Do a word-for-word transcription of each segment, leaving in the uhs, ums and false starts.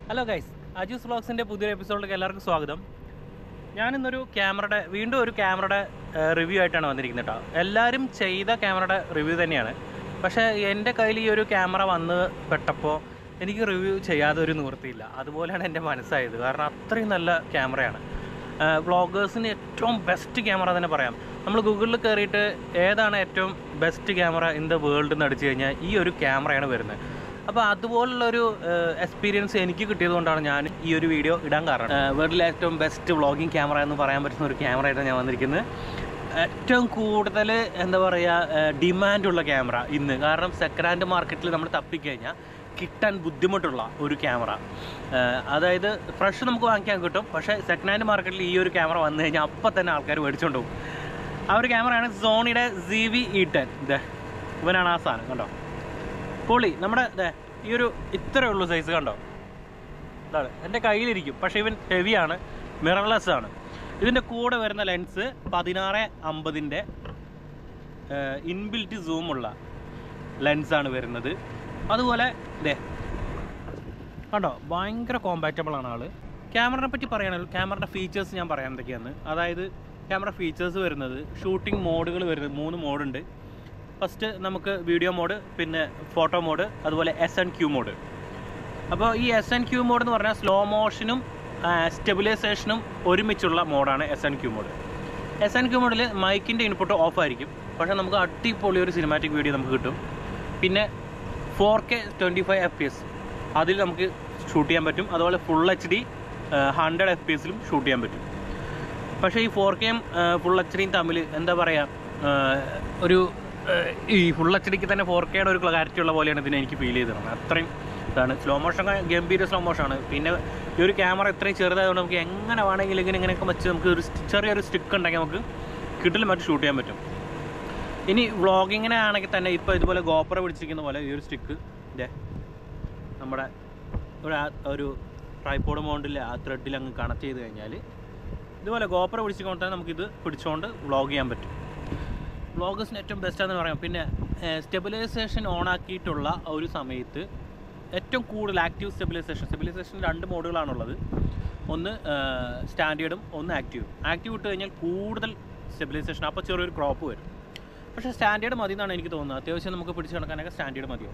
Hello guys, അജൂസ് വ്ളോഗ്സിൻ്റെ പുതിയൊരു എപ്പിസോഡിലേക്ക് എല്ലാവർക്കും സ്വാഗതം. ഞാനിന്നൊരു ക്യാമറയുടെ വീണ്ടും ഒരു ക്യാമറയുടെ റിവ്യൂ ആയിട്ടാണ് വന്നിരിക്കുന്നത് കേട്ടോ. എല്ലാവരും ചെയ്ത ക്യാമറയുടെ റിവ്യൂ തന്നെയാണ്. പക്ഷേ എൻ്റെ കയ്യിൽ ഈ ഒരു ക്യാമറ വന്ന് പെട്ടപ്പോൾ എനിക്ക് റിവ്യൂ ചെയ്യാതെ ഒരു നിവൃത്തിയില്ല. അതുപോലെയാണ് എൻ്റെ മനസ്സായത്. കാരണം അത്രയും നല്ല ക്യാമറയാണ്. വ്ളോഗേഴ്സിന് ഏറ്റവും ബെസ്റ്റ് ക്യാമറ തന്നെ പറയാം. നമ്മൾ ഗൂഗിളിൽ കയറിയിട്ട് ഏതാണ് ഏറ്റവും best camera in the world എന്ന് അടിച്ചു കഴിഞ്ഞാൽ ഈ ഒരു ക്യാമറയാണ് വരുന്നത്. അപ്പോൾ അതുപോലുള്ളൊരു എക്സ്പീരിയൻസ് എനിക്ക് കിട്ടിയത് കൊണ്ടാണ് ഞാൻ ഈ ഒരു വീഡിയോ ഇടാൻ കാരണം. വേൾഡിലെ ഏറ്റവും ബെസ്റ്റ് വ്ളോഗിങ് ക്യാമറ എന്ന് പറയാൻ പറ്റുന്ന ഒരു ക്യാമറ ആയിട്ടാണ് ഞാൻ വന്നിരിക്കുന്നത്. ഏറ്റവും കൂടുതൽ എന്താ പറയുക ഡിമാൻഡുള്ള ക്യാമറ ഇന്ന്. കാരണം സെക്കൻഡ് ഹാൻഡ് മാർക്കറ്റിൽ നമ്മൾ തപ്പിക്കഴിഞ്ഞാൽ കിട്ടാൻ ബുദ്ധിമുട്ടുള്ള ഒരു ക്യാമറ. അതായത് ഫ്രഷ് നമുക്ക് വാങ്ങിക്കാൻ കിട്ടും, പക്ഷേ സെക്കൻഡ് ഹാൻഡ് മാർക്കറ്റിൽ ഈ ഒരു ക്യാമറ വന്നു കഴിഞ്ഞാൽ അപ്പം തന്നെ ആൾക്കാർ മേടിച്ചുകൊണ്ട് പോകും. ആ ഒരു ക്യാമറയാണ് സോണിയുടെ സി വി ഇ ടെൻ. ഇതേ ഇവനാണ് ആ സാധനം, കണ്ടോ പൊളി. നമ്മുടെ ഇതേ ഈ ഒരു ഇത്രയേ ഉള്ളൂ സൈസ്, കണ്ടോ ഇതാണ് എൻ്റെ കയ്യിലിരിക്കും. പക്ഷേ ഇവൻ ഹെവിയാണ്, മിറർലെസ് ആണ്. ഇതിൻ്റെ കൂടെ വരുന്ന ലെൻസ് പതിനാറ് അമ്പതിൻ്റെ ഇൻബിൽറ്റ് സൂമുള്ള ലെൻസാണ് വരുന്നത്. അതുപോലെ ഇതേ കണ്ടോ ഭയങ്കര കോമ്പാറ്റബിൾ ആണ് ആള്. ക്യാമറയെ പറ്റി പറയുകയാണെങ്കിൽ ക്യാമറയുടെ ഫീച്ചേഴ്സ് ഞാൻ പറയാൻ എന്തൊക്കെയാണ്. അതായത് ക്യാമറ ഫീച്ചേഴ്സ് വരുന്നത് ഷൂട്ടിംഗ് മോഡുകൾ വരുന്നത് മൂന്ന് മോഡുണ്ട്. ഫസ്റ്റ് നമുക്ക് വീഡിയോ മോഡ്, പിന്നെ ഫോട്ടോ മോഡ്, അതുപോലെ എസ് ആൻഡ് ക്യൂ മോഡ്. അപ്പോൾ ഈ എസ് ആൻഡ് ക്യൂ മോഡ് എന്ന് പറഞ്ഞാൽ സ്ലോ മോഷനും സ്റ്റെബിലൈസേഷനും ഒരുമിച്ചുള്ള മോഡാണ് S and Q mode. S and Q മോഡിൽ മൈക്കിൻ്റെ ഇൻപുട്ട് ഓഫ് ആയിരിക്കും, പക്ഷേ നമുക്ക് അടിപൊളി ഒരു സിനിമാറ്റിക് വീഡിയോ നമുക്ക് കിട്ടും. പിന്നെ four K twenty five F P S അതിൽ നമുക്ക് ഷൂട്ട് ചെയ്യാൻ പറ്റും. അതുപോലെ full H D hundred F P എസിലും ഷൂട്ട് ചെയ്യാൻ പറ്റും. പക്ഷേ ഈ ഫോർ കെയും ഫുൾ എച്ച് ഡിയും തമ്മിൽ എന്താ പറയുക, ഒരു ഈ ഫുൾ എച്ച് ഡിക്ക് തന്നെ ഫോർ കെയുടെ ഒരു ക്ലാരിറ്റി ഉള്ള പോലെയാണ് ഇതിനെ എനിക്ക് ഫീൽ ചെയ്തത്. അത്രയും ഇതാണ്. സ്ലോ മോഷൻ ഗംഭീര സ്ലോ മോഷനാണ്. പിന്നെ ഈ ഒരു ക്യാമറ ഇത്രയും ചെറുതായതുകൊണ്ട് നമുക്ക് എങ്ങനെ വേണമെങ്കിലും ഇങ്ങനെ ഇങ്ങനെയൊക്കെ വെച്ച് നമുക്ക് ഒരു ചെറിയൊരു സ്റ്റിക്ക് ഉണ്ടെങ്കിൽ നമുക്ക് കിട്ടിലും മറ്റും ഷൂട്ട് ചെയ്യാൻ പറ്റും. ഇനി വ്ളോഗിങ്ങിനെ ആണെങ്കിൽ തന്നെ ഇപ്പോൾ ഇതുപോലെ ഗോപ്രോ പിടിച്ചിരിക്കുന്ന പോലെ ഈ ഒരു സ്റ്റിക്ക് ഇതേ നമ്മുടെ ഒരു ഒരു ട്രൈപോഡ് മൗണ്ടിൽ ആ ത്രെഡിൽ അങ്ങ് കണക്ട് ചെയ്ത് കഴിഞ്ഞാൽ ഇതുപോലെ ഗോപ്രോ പിടിച്ചുകൊണ്ട് തന്നെ നമുക്കിത് പിടിച്ചുകൊണ്ട് വ്ളോഗ് ചെയ്യാൻ പറ്റും. വ്ളോഗേഴ്സിന് ഏറ്റവും ബെസ്റ്റാണെന്ന് പറയാം. പിന്നെ സ്റ്റെബിലൈസേഷൻ ഓൺ ആക്കിയിട്ടുള്ള ഒരു സമയത്ത് ഏറ്റവും കൂടുതൽ ആക്റ്റീവ് സ്റ്റെബിലൈസേഷൻ സ്റ്റെബിലൈസേഷൻ രണ്ട് മോഡുകളാണുള്ളത്. ഒന്ന് സ്റ്റാൻഡേർഡും ഒന്ന് ആക്റ്റീവും. ആക്റ്റീവ് ഇട്ട് കഴിഞ്ഞാൽ കൂടുതൽ സ്റ്റെബിലൈസേഷൻ, അപ്പോൾ ചെറിയൊരു ക്രോപ്പ് വരും. പക്ഷേ സ്റ്റാൻഡേർഡ് മതി എന്നാണ് എനിക്ക് തോന്നുന്നത്. അത്യാവശ്യം നമുക്ക് പിടിച്ച് നടക്കാനൊക്കെ സ്റ്റാൻഡേർഡ് മതിയോ.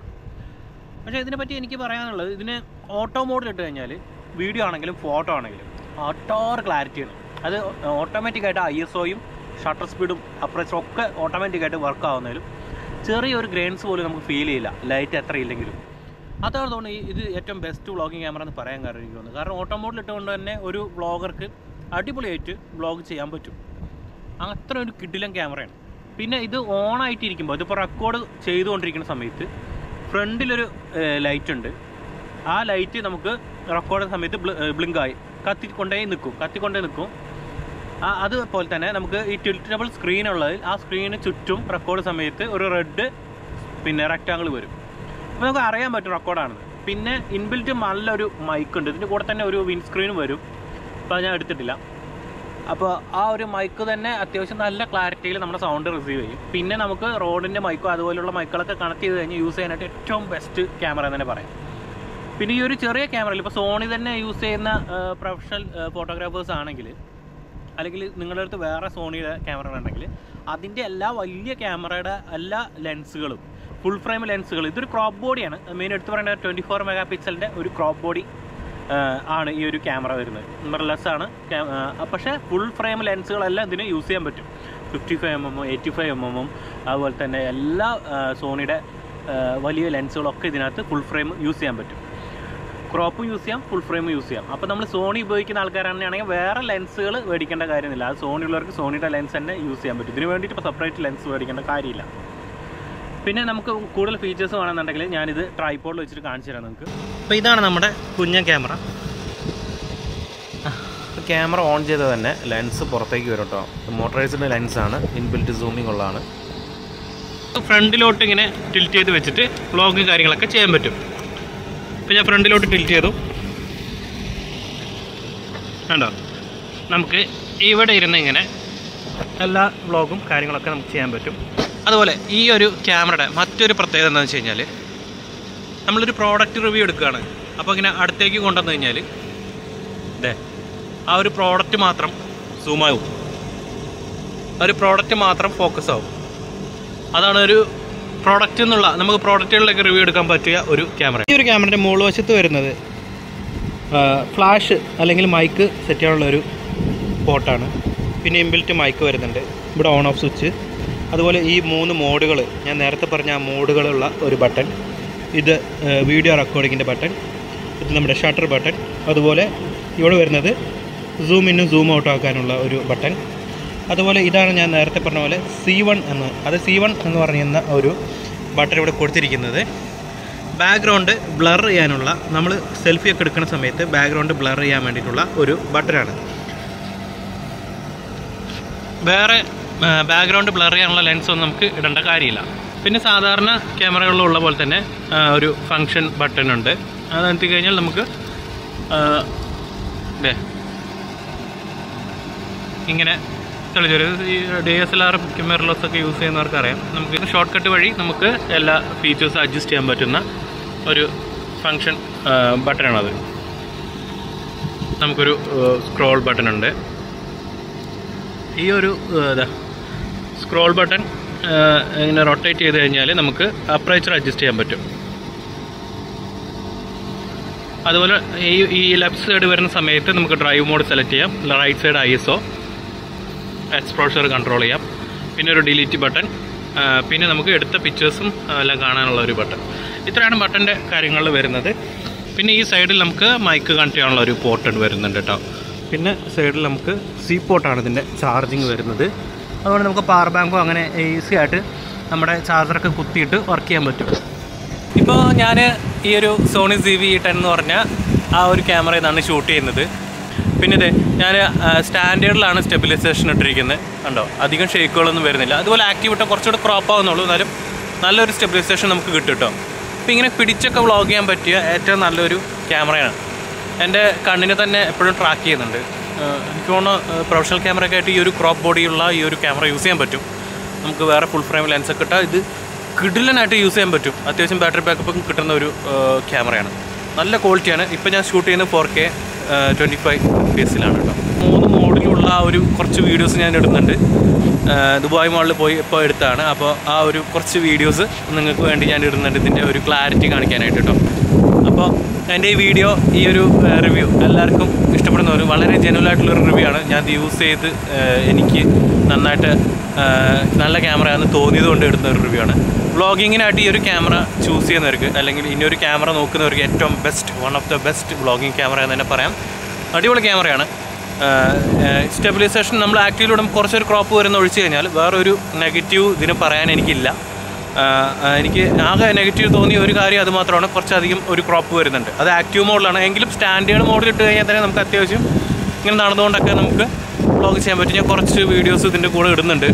പക്ഷേ ഇതിനെപ്പറ്റി എനിക്ക് പറയാനുള്ളത്, ഇതിന് ഓട്ടോ മോഡിൽ ഇട്ട് കഴിഞ്ഞാൽ വീഡിയോ ആണെങ്കിലും ഫോട്ടോ ആണെങ്കിലും ഒട്ടോർ ക്ലാരിറ്റിയാണ്. അത് ഓട്ടോമാറ്റിക്കായിട്ട് ഐ എസ് ഒയും ഷട്ടർ സ്പീഡും അപ്രച്ചറും ഒക്കെ ഓട്ടോമാറ്റിക്കായിട്ട് വർക്ക് ആവുന്നതിലും ചെറിയൊരു ഗ്രെയിൻസ് പോലും നമുക്ക് ഫീൽ ചെയ്യില്ല, ലൈറ്റ് എത്ര ഇല്ലെങ്കിലും. അതാണ് തോന്നുന്നത് ഇത് ഏറ്റവും ബെസ്റ്റ് വ്ളോഗിങ് ക്യാമറ എന്ന് പറയാൻ കാരണം എനിക്ക് തോന്നുന്നത്. കാരണം ഓട്ടോ മോഡിൽ ഇട്ടുകൊണ്ട് തന്നെ ഒരു വ്ളോഗർക്ക് അടിപൊളിയായിട്ട് വ്ളോഗ് ചെയ്യാൻ പറ്റും. അത്ര ഒരു കിടിലൻ ക്യാമറയാണ്. പിന്നെ ഇത് ഓണായിട്ടിരിക്കുമ്പോൾ ഇതിപ്പോൾ റെക്കോർഡ് ചെയ്തുകൊണ്ടിരിക്കുന്ന സമയത്ത് ഫ്രണ്ടിലൊരു ലൈറ്റ് ഉണ്ട്. ആ ലൈറ്റ് നമുക്ക് റെക്കോർഡ് സമയത്ത് ബ്ലിങ്കായി കത്തിക്കൊണ്ടേ നിൽക്കും കത്തിക്കൊണ്ടേ നിൽക്കും ആ അതുപോലെ തന്നെ നമുക്ക് ഈ ടിൽറ്റബിൾ സ്ക്രീൻ ഉള്ളതിൽ ആ സ്ക്രീന് ചുറ്റും റെക്കോർഡ് സമയത്ത് ഒരു റെഡ് പിന്നെ റെക്റ്റാങ്കിൾ വരും. അപ്പോൾ നമുക്ക് അറിയാൻ പറ്റും റെക്കോർഡാണെന്ന്. പിന്നെ ഇൻബിൽറ്റ് നല്ലൊരു മൈക്ക് ഉണ്ട്. ഇതിൻ്റെ കൂടെ തന്നെ ഒരു വിൻഡ് സ്ക്രീനും വരും. അപ്പോൾ അത് ഞാൻ എടുത്തിട്ടില്ല. അപ്പോൾ ആ ഒരു മൈക്ക് തന്നെ അത്യാവശ്യം നല്ല ക്ലാരിറ്റിയിൽ നമ്മുടെ സൗണ്ട് റിസീവ് ചെയ്യും. പിന്നെ നമുക്ക് റോഡിൻ്റെ മൈക്കോ അതുപോലുള്ള മൈക്കുകളൊക്കെ കണക്ട് ചെയ്ത് കഴിഞ്ഞ് യൂസ് ചെയ്യാനായിട്ട് ഏറ്റവും ബെസ്റ്റ് ക്യാമറ എന്ന് തന്നെ പറയാം. പിന്നെ ഈ ഒരു ചെറിയ ക്യാമറയിൽ ഇപ്പോൾ സോണി തന്നെ യൂസ് ചെയ്യുന്ന പ്രൊഫഷണൽ ഫോട്ടോഗ്രാഫേഴ്സ് ആണെങ്കിൽ, അല്ലെങ്കിൽ നിങ്ങളുടെ അടുത്ത് വേറെ സോണിയുടെ ക്യാമറ ഉണ്ടെങ്കിൽ അതിൻ്റെ എല്ലാ വലിയ ക്യാമറയുടെ എല്ലാ ലെൻസുകളും ഫുൾ ഫ്രെയിം ലെൻസുകൾ, ഇതൊരു ക്രോപ്പ് ബോഡിയാണ്. മെയിൻ എടുത്ത് പറയേണ്ട ട്വൻറ്റി ഫോർ മെഗാ പിക്സലിൻ്റെ ഒരു ക്രോപ്പ് ബോഡി ആണ് ഈ ഒരു ക്യാമറ വരുന്നത്. മിറർലെസ് ആണ്. പക്ഷേ ഫുൾ ഫ്രെയിം ലെൻസുകളെല്ലാം ഇതിന് യൂസ് ചെയ്യാൻ പറ്റും. ഫിഫ്റ്റി ഫൈവ് എം എമ്മും എയ്റ്റി ഫൈവ് എം എമ്മും അതുപോലെ തന്നെ എല്ലാ സോണിയുടെ വലിയ ലെൻസുകളൊക്കെ ഇതിനകത്ത് ഫുൾ ഫ്രെയിം യൂസ് ചെയ്യാൻ പറ്റും. ക്രോപ്പും യൂസ് ചെയ്യാം, ഫുൾ ഫ്രെയിം യൂസ് ചെയ്യാം. അപ്പോൾ നമ്മൾ സോണി ഉപയോഗിക്കുന്ന ആൾക്കാരാണെങ്കിൽ വേറെ ലെൻസുകൾ മേടിക്കേണ്ട കാര്യമില്ല. അത് സോണി ഉള്ളവർക്ക് സോണിയുടെ ലെൻസ് തന്നെ യൂസ് ചെയ്യാൻ പറ്റും. ഇതിന് വേണ്ടിയിട്ട് ഇപ്പോൾ സെപ്പറേറ്റ് ലെൻസ് മേടിക്കേണ്ട കാര്യമില്ല. പിന്നെ നമുക്ക് കൂടുതൽ ഫീച്ചേഴ്സ് വേണമെന്നുണ്ടെങ്കിൽ ഞാനിത് ട്രൈപോഡിൽ വെച്ചിട്ട് കാണിച്ചു തരാം നിങ്ങൾക്ക്. അപ്പോൾ ഇതാണ് നമ്മുടെ കുഞ്ഞൻ ക്യാമറ. ക്യാമറ ഓൺ ചെയ്ത് തന്നെ ലെൻസ് പുറത്തേക്ക് വരും കേട്ടോ. മോട്ടറൈസ്ഡ് ലെൻസാണ്, ഇൻബിൽറ്റ് സൂമിംഗ് ഉള്ളതാണ്. ഫ്രണ്ടിലോട്ട് ഇങ്ങനെ ടിൽറ്റ് ചെയ്ത് വെച്ചിട്ട് വ്ളോഗ് കാര്യങ്ങളൊക്കെ ചെയ്യാൻ പറ്റും. ഇപ്പോൾ ഞാൻ ഫ്രണ്ടിലോട്ട് ടിൽറ്റ് ചെയ്തു, കണ്ടോ. നമുക്ക് ഇവിടെ ഇരുന്ന് ഇങ്ങനെ എല്ലാ വ്ളോഗും കാര്യങ്ങളൊക്കെ നമുക്ക് ചെയ്യാൻ പറ്റും. അതുപോലെ ഈ ഒരു ക്യാമറയുടെ മറ്റൊരു പ്രത്യേകത എന്താണെന്ന് വെച്ച് കഴിഞ്ഞാൽ, നമ്മളൊരു പ്രോഡക്റ്റ് റിവ്യൂ എടുക്കുകയാണ്. അപ്പോൾ ഇങ്ങനെ അടുത്തേക്ക് കൊണ്ടുവന്നു കഴിഞ്ഞാൽ ഇതേ ആ ഒരു പ്രോഡക്റ്റ് മാത്രം സൂമാവും, ആ ഒരു പ്രോഡക്റ്റ് മാത്രം ഫോക്കസ് ആവും. അതാണ് ഒരു പ്രോഡക്റ്റ് എന്നുള്ള നമുക്ക് പ്രോഡക്റ്റുകളിലൊക്കെ റിവ്യൂ എടുക്കാൻ പറ്റിയ ഒരു ക്യാമറ. ഈ ഒരു ക്യാമറയുടെ മുകൾ വശത്ത് വരുന്നത് ഫ്ലാഷ് അല്ലെങ്കിൽ മൈക്ക് സെറ്റ് ചെയ്യാനുള്ള ഒരു പോർട്ടാണ്. പിന്നെ ഇൻബിൽറ്റ് മൈക്ക് വരുന്നുണ്ട്, ഇവിടെ ഓൺ ഓഫ് സ്വിച്ച്, അതുപോലെ ഈ മൂന്ന് മോഡുകൾ ഞാൻ നേരത്തെ പറഞ്ഞ ആ മോഡുകളുള്ള ഒരു ബട്ടൺ, ഇത് വീഡിയോ റെക്കോർഡിങ്ങിൻ്റെ ബട്ടൺ, ഇത് നമ്മുടെ ഷട്ടർ ബട്ടൺ, അതുപോലെ ഇവിടെ വരുന്നത് സൂം ഇന്നും സൂം ഔട്ട് ആക്കാനുള്ള ഒരു ബട്ടൺ. അതുപോലെ ഇതാണ് ഞാൻ നേരത്തെ പറഞ്ഞ പോലെ സി വൺ എന്ന്, അത് സി വൺ എന്ന് പറയുന്ന ഒരു ബട്ടൺ ഇവിടെ കൊടുത്തിരിക്കുന്നത്. ബാക്ക്ഗ്രൗണ്ട് ബ്ലർ ചെയ്യാനുള്ള, നമ്മൾ സെൽഫിയൊക്കെ എടുക്കുന്ന സമയത്ത് ബാക്ക്ഗ്രൗണ്ട് ബ്ലർ ചെയ്യാൻ വേണ്ടിയിട്ടുള്ള ഒരു ബട്ടനാണ്. വേറെ ബാക്ക്ഗ്രൗണ്ട് ബ്ലർ ചെയ്യാനുള്ള ലെൻസൊന്നും നമുക്ക് ഇടേണ്ട കാര്യമില്ല. പിന്നെ സാധാരണ ക്യാമറകളിലുള്ള പോലെ തന്നെ ഒരു ഫങ്ഷൻ ബട്ടൺ ഉണ്ട്. അത് നിർത്തി കഴിഞ്ഞാൽ നമുക്ക് ഇങ്ങനെ തെളിച്ചൊരു ഈ ഡി എസ് എൽ ആർ ക്യാമറലോസ് ഒക്കെ യൂസ് ചെയ്യുന്നവർക്കറിയാം, നമുക്ക് ഷോർട്ട് കട്ട് വഴി നമുക്ക് എല്ലാ ഫീച്ചേഴ്സും അഡ്ജസ്റ്റ് ചെയ്യാൻ പറ്റുന്ന ഒരു ഫങ്ഷൻ ബട്ടണാണത്. നമുക്കൊരു സ്ക്രോൾ ബട്ടൺ ഉണ്ട്. ഈ ഒരു സ്ക്രോൾ ബട്ടൺ ഇങ്ങനെ റൊട്ടേറ്റ് ചെയ്ത് കഴിഞ്ഞാൽ നമുക്ക് അപ്പറേച്ചർ അഡ്ജസ്റ്റ് ചെയ്യാൻ പറ്റും. അതുപോലെ ഈ ഈ ലെഫ്റ്റ് സൈഡ് വരുന്ന സമയത്ത് നമുക്ക് ഡ്രൈവ് മോഡ് സെലക്ട് ചെയ്യാം, right side I S O, exposure control ചെയ്യാം, പിന്നെ ഒരു ഡിലീറ്റ് ബട്ടൺ, പിന്നെ നമുക്ക് എടുത്ത പിക്ചേഴ്സും എല്ലാം കാണാനുള്ള ഒരു ബട്ടൺ. ഇത്രയാണ് ബട്ടൻ്റെ കാര്യങ്ങളിൽ വരുന്നത്. പിന്നെ ഈ സൈഡിൽ നമുക്ക് മൈക്ക് കണക്ട് ചെയ്യാനുള്ള ഒരു പോർട്ട് വരുന്നുണ്ട് കേട്ടോ. പിന്നെ സൈഡിൽ നമുക്ക് സി പോർട്ടാണ് ഇതിൻ്റെ ചാർജിങ് വരുന്നത്. അതുകൊണ്ട് നമുക്ക് പവർ ബാങ്കോ അങ്ങനെ ഈസി ആയിട്ട് നമ്മുടെ ചാർജറൊക്കെ കുത്തിയിട്ട് വർക്ക് ചെയ്യാൻ പറ്റും. ഇപ്പോൾ ഞാൻ ഈ ഒരു സോണി സി വി ടെൻ എന്ന് പറഞ്ഞ ആ ഒരു ക്യാമറയിൽ നിന്നാണ് ഷൂട്ട് ചെയ്യുന്നത്. പിന്നെ ഇത് ഞാൻ സ്റ്റാൻഡേർഡിലാണ് സ്റ്റെബിലൈസേഷൻ ഇട്ടിരിക്കുന്നത്, കണ്ടോ, അധികം ഷേക്കുകളൊന്നും വരുന്നില്ല. അതുപോലെ ആക്റ്റീവ് ഇട്ടാൽ കുറച്ചുകൂടെ ക്രോപ്പ് ആവുന്നുള്ളൂ, എന്നാലും നല്ലൊരു സ്റ്റെബിലൈസേഷൻ നമുക്ക് കിട്ടും കേട്ടോ. അപ്പോൾ ഇങ്ങനെ പിടിച്ചൊക്കെ വ്ളോഗ് ചെയ്യാൻ പറ്റിയ ഏറ്റവും നല്ലൊരു ക്യാമറയാണ്. എൻ്റെ കണ്ണിനെ തന്നെ എപ്പോഴും ട്രാക്ക് ചെയ്യുന്നുണ്ട്. എനിക്ക് തോന്നുന്നു പ്രൊഫഷണൽ ക്യാമറയൊക്കെ ആയിട്ട് ഈ ഒരു ക്രോപ്പ് ബോഡിയുള്ള ഈ ഒരു ക്യാമറ യൂസ് ചെയ്യാൻ പറ്റും. നമുക്ക് വേറെ ഫുൾ ഫ്രെയിം ലെൻസൊക്കെ ഇട്ടാൽ ഇത് കിടിലനായിട്ട് യൂസ് ചെയ്യാൻ പറ്റും. അത്യാവശ്യം ബാറ്ററി ബാക്കപ്പും കിട്ടുന്ന ഒരു ക്യാമറയാണ്, നല്ല ക്വാളിറ്റിയാണ്. ഇപ്പോൾ ഞാൻ ഷൂട്ട് ചെയ്യുന്നത് four K twenty five P എസിലാണ് കേട്ടോ. മൂന്ന് മോഡിലുള്ള ഒരു കുറച്ച് വീഡിയോസ് ഞാൻ ഇടുന്നുണ്ട്. ദുബായ് മോളിൽ പോയി ഇപ്പോൾ എടുത്താണ്. അപ്പോൾ ആ ഒരു കുറച്ച് വീഡിയോസ് നിങ്ങൾക്ക് വേണ്ടി ഞാൻ ഇടുന്നുണ്ട്, ഇതിൻ്റെ ഒരു ക്ലാരിറ്റി കാണിക്കാനായിട്ട് കേട്ടോ. അപ്പോൾ എൻ്റെ ഈ വീഡിയോ, ഈ ഒരു റിവ്യൂ എല്ലാവർക്കും ഇഷ്ടപ്പെടുന്ന ഒരു വളരെ ജെന്യുവൽ ആയിട്ടുള്ളൊരു റിവ്യൂ ആണ്. ഞാൻ യൂസ് ചെയ്ത് എനിക്ക് നന്നായിട്ട് നല്ല ക്യാമറയാണെന്ന് തോന്നിയത് കൊണ്ട് എടുത്ത ഒരു റിവ്യൂ ആണ്. വ്ളോഗിങ്ങിനായിട്ട് ഈ ഒരു ക്യാമറ ചൂസ് ചെയ്യുന്നവർക്ക് അല്ലെങ്കിൽ ഇനി ഒരു ക്യാമറ നോക്കുന്നവർക്ക് ഏറ്റവും best, one of the best vlogging camera എന്ന് തന്നെ പറയാം. അടിപൊളി ക്യാമറയാണ്. സ്റ്റെബിലൈസേഷൻ നമ്മൾ ആക്റ്റീവിലൂടെ കുറച്ചൊരു ക്രോപ്പ് വരുന്ന ഒഴിച്ചു കഴിഞ്ഞാൽ വേറൊരു നെഗറ്റീവ് ഇതിന് പറയാൻ എനിക്കില്ല. എനിക്ക് ആകെ നെഗറ്റീവ് തോന്നിയ ഒരു കാര്യം അത് മാത്രമാണ്, കുറച്ചധികം ഒരു ക്രോപ്പ് വരുന്നുണ്ട്. അത് ആക്റ്റീവ് മോഡിലാണ്. എങ്കിലും സ്റ്റാൻഡേർഡ് മോഡിൽ ഇട്ട് കഴിഞ്ഞാൽ തന്നെ നമുക്ക് അത്യാവശ്യം ഇങ്ങനെ നടന്നുകൊണ്ടൊക്കെ നമുക്ക് വ്ളോഗ് ചെയ്യാൻ പറ്റും. ഞാൻ കുറച്ച് വീഡിയോസ് ഇതിൻ്റെ കൂടെ ഇടുന്നുണ്ട്.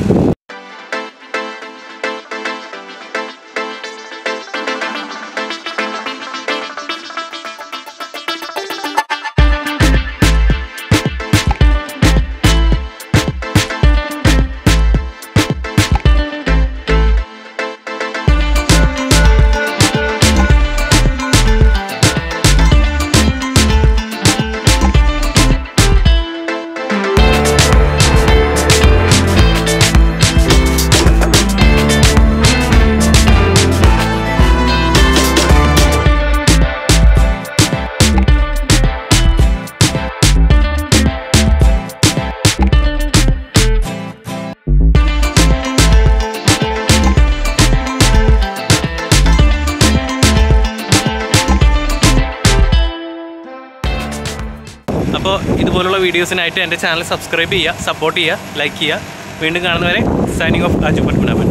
അപ്പോൾ ഇതുപോലുള്ള വീഡിയോസിനായിട്ട് എൻ്റെ ചാനൽ സബ്സ്ക്രൈബ് ചെയ്യുക, സപ്പോർട്ട് ചെയ്യുക, ലൈക്ക് ചെയ്യുക. വീണ്ടും കാണുന്നവരെ സൈനിങ് ഓഫ് അജു പത്മനാഭൻ.